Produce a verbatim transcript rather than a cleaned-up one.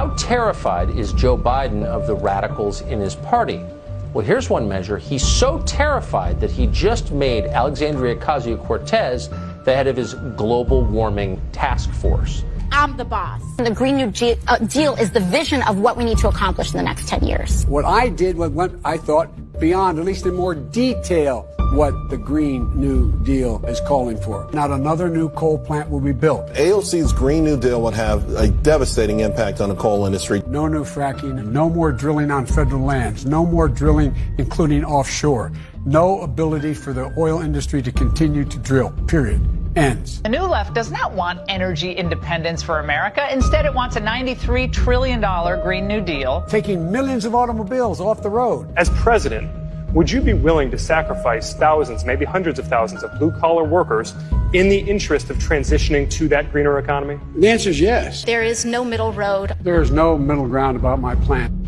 How terrified is Joe Biden of the radicals in his party? Well, here's one measure. He's so terrified that he just made Alexandria Ocasio-Cortez the head of his global warming task force. I'm the boss. The Green New G- uh, Deal is the vision of what we need to accomplish in the next ten years. What I did was what I thought beyond, at least in more detail, what the Green New Deal is calling for. Not another new coal plant will be built. A O C's Green New Deal would have a devastating impact on the coal industry. No new fracking, and no more drilling on federal lands, no more drilling, including offshore. No ability for the oil industry to continue to drill, period. Ends. The New Left does not want energy independence for America. Instead, it wants a ninety-three trillion dollars Green New Deal. Taking millions of automobiles off the road. As president, would you be willing to sacrifice thousands, maybe hundreds of thousands of blue-collar workers in the interest of transitioning to that greener economy? The answer is yes. There is no middle road. There is no middle ground about my plan.